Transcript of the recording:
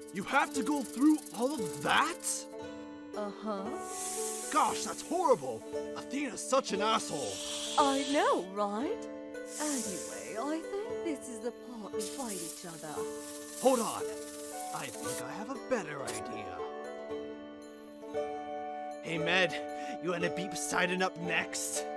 You have to go through all of that? Uh-huh. Gosh, that's horrible. Athena's such an asshole. I know, right? Anyway, I think this is the part we fight each other. Hold on. I think I have a better idea. Hey, Med, you wanna beat Poseidon up next?